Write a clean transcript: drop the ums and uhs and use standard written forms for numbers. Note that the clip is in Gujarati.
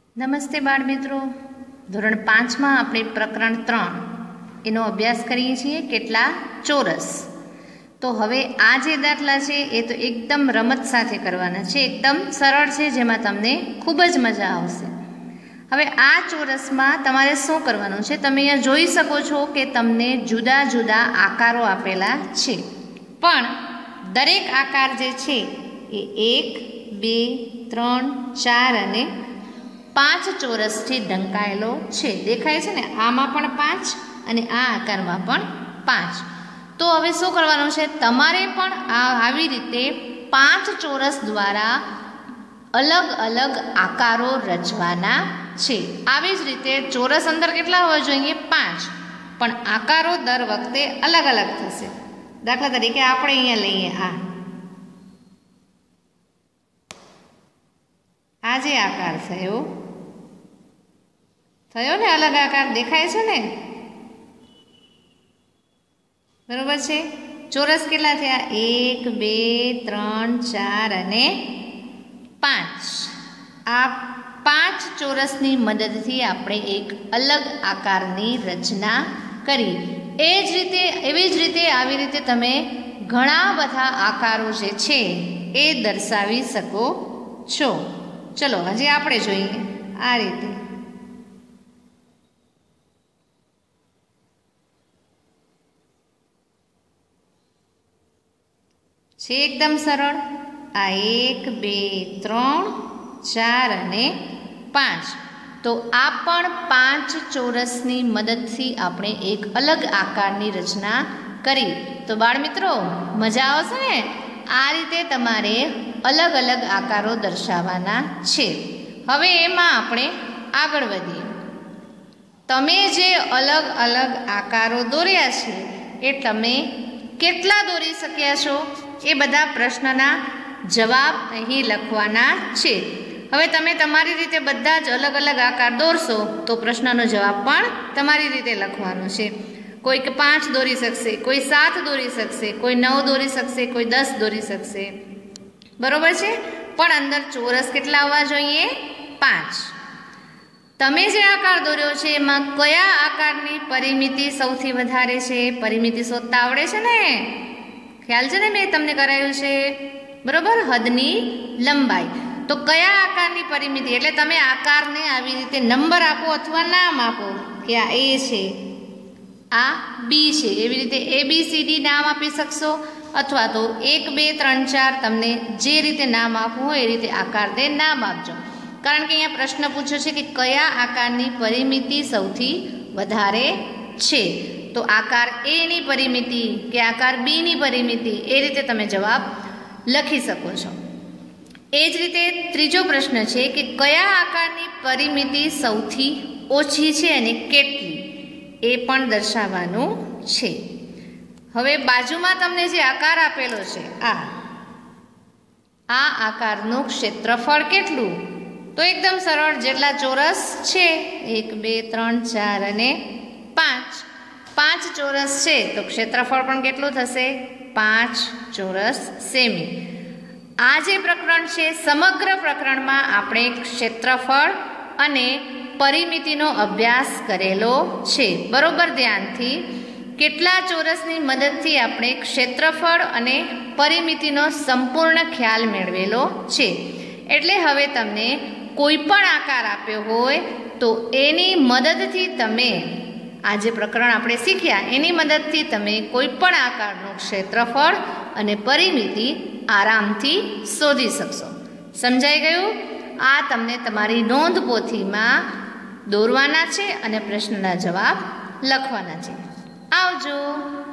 નમસ્તે બાળ મિત્રો, ધોરણ 5માં આપણે પ્રકરણ 3 એનો અભ્યાસ કરીએ છીએ કેટલા ચોરસ. તો હવે આ જે દાખલા છે એ તો એકદમ રમત સાથે કરવાના છે, એકદમ સરળ છે, જેમાં તમને ખૂબ જ મજા આવશે. હવે આ ચોરસમાં તમારે શું કરવાનું છે, તમે અહીંયા જોઈ શકો છો કે તમને જુદા જુદા આકારો આપેલા છે, પણ દરેક આકાર જે છે એ 1, 2, 3, 4 અને 5 ચોરસથી ઢંકાયેલો છે. દેખાય છે ને, આમાં પણ 5 અને આ આકારમાં પણ 5. તો હવે શું કરવાનું છે, તમારે પણ આવી રીતે 5 ચોરસ દ્વારા અલગ અલગ આકારો રચવાના છે. આવી જ રીતે ચોરસ અંદર કેટલા હોવા જોઈએ? 5, પણ આકારો દર વખતે અલગ અલગ થશે. દાખલા તરીકે આપણે અહીંયા લઈએ આ જે આકાર થયો ને, અલગ આકાર દેખાય છે ને, બરોબર છે. ચોરસ કેટલા થયા? 1, 2, 3, 4 અને 5. આ 5 ચોરસની મદદથી આપણે એક અલગ આકારની રચના કરી. એવી જ રીતે આવી રીતે તમે ઘણા બધા આકારો જે છે એ દર્શાવી શકો છો. ચલો હજી આપણે જોઈએ આ રીતે. છે એકદમ સરળ. આ 1, 2, 3, 4 અને 5. તો આ પણ 5 ચોરસની મદદથી આપણે એક અલગ આકારની રચના કરી. તો બાળ મિત્રો, મજા આવશે ને? આ રીતે તમારે અલગ અલગ આકારો દર્શાવવાના છે. હવે એમાં આપણે આગળ વધીએ. તમે જે અલગ અલગ આકારો દોર્યા છે એ તમે કેટલા દોરી શક્યા છો, એ બધા પ્રશ્નના જવાબ અહીં લખવાના છે. હવે તમે તમારી રીતે બધા જ અલગ અલગ આકાર દોરશો તો પ્રશ્નનો જવાબ પણ તમારી રીતે લખવાનો છે. કોઈક 5 દોરી શકશે, કોઈ 7 દોરી શકશે, કોઈ 9 દોરી શકશે, કોઈ 10 દોરી શકશે, બરોબર છે. પણ અંદર ચોરસ કેટલા આવવા જોઈએ? 5. તમે જે આકાર દોર્યો છે એમાં કયા આકારની પરિમિતિ સૌથી વધારે છે? પરિમિતિ શોધતા આવડે છે ને? ખ્યાલ છે ને, મેં તમને કરાયું છે, બરોબર? હદની લંબાઈ. તો કયા આકારની પરિમિતિ, એટલે તમે આકારને આવી રીતે નંબર આપો અથવા નામ આપો કે આ A છે, આ B છે. એવી રીતે ABCD નામ આપી શકશો, અથવા તો 1, 2, 3, 4 તમને જે રીતે નામ આપવું હોય એ રીતે આકારને નામ આપજો. કારણ કે અહીંયા પ્રશ્ન પૂછ્યો છે કે કયા આકારની પરિમિતિ સૌથી વધારે છે. તો આકાર A ની પરિમિતિ કે આકાર B ની પરિમિતિ, એ રીતે તમે જવાબ લખી શકો છો. એ જ રીતે ત્રીજો પ્રશ્ન છે કે કયા આકારની પરિમિતિ સૌથી ઓછી છે અને કેટલી, એ પણ દર્શાવવાનું છે. હવે બાજુમાં તમને જે આકાર આપેલો છે, આ આકારનું ક્ષેત્રફળ કેટલું? તો એકદમ સરળ, જેટલા ચોરસ છે 1, 2, 3, 4 અને 5. 5 ચોરસ છે તો ક્ષેત્રફળ પણ કેટલું થશે? 5 ચોરસ સેમી. આ જે પ્રકરણ છે, સમગ્ર પ્રકરણમાં આપણે ક્ષેત્રફળ અને પરિમિતિનો અભ્યાસ કરેલો છે. બરોબર ધ્યાનથી. કેટલા ચોરસની મદદથી આપણે ક્ષેત્રફળ અને પરિમિતિનો સંપૂર્ણ ખ્યાલ મેળવેલો છે. એટલે હવે તમને કોઈ પણ આકાર આપ્યો હોય તો એની મદદથી તમે, આ જે પ્રકરણ આપણે શીખ્યા એની મદદથી તમે કોઈ પણ આકારનું ક્ષેત્રફળ અને પરિમિતિ આરામથી શોધી શકશો. સમજાઈ ગયું? આ તમને તમારી નોંધ પોથીમાં દોરવાના છે અને પ્રશ્નના જવાબ લખવાના છે. આવજો.